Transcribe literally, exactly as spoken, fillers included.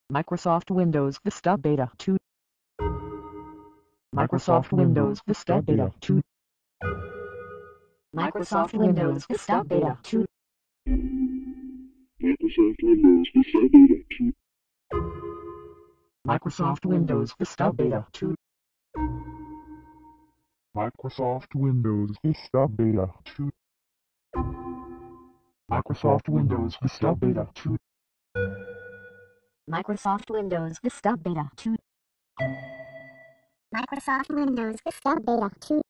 Microsoft Windows Vista Beta two. Microsoft Windows Vista Beta two. Microsoft Windows Vista Beta two. Microsoft Windows Vista Beta two. Microsoft Windows Vista Beta two. Microsoft Windows Vista Beta two. Microsoft Windows Vista Beta two. Microsoft Windows Vista Beta two. Microsoft Windows Vista Beta two.